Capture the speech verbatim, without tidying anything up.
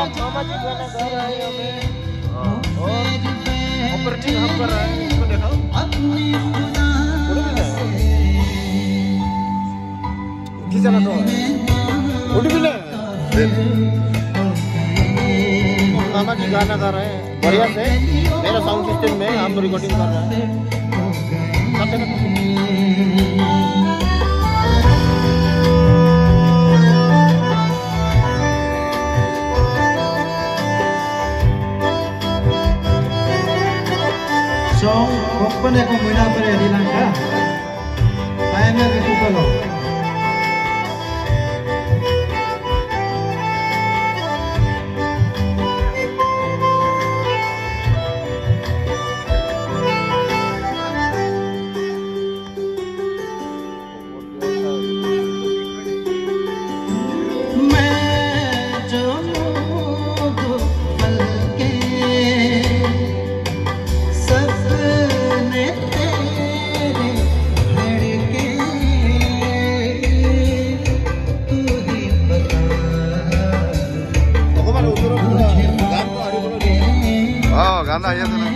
मामा जी गाना गा रहा है हमें और ऑपरेटिंग हम कर रहे हैं। इसको दिखाओ किस जगह तो उड़ भी ले मामा जी गाना गा रहे हैं बढ़िया से। मेरा साउंड सिस्टम में हम रिकॉर्डिंग कर रहे हैं। Song pokoknya kau muna pada di langkah, ayamnya itu kalau. गाना ये